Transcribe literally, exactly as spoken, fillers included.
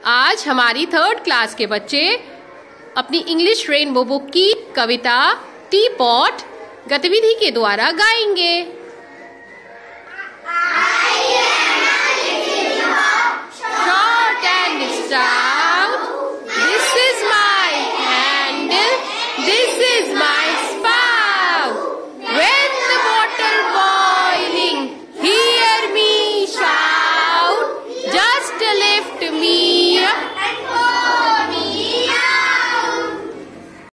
आज हमारी third class के बच्चे अपनी इंग्लिश रेनबो बुक की कविता टी पॉट गतिविधि के द्वारा गाएंगे। Short and start.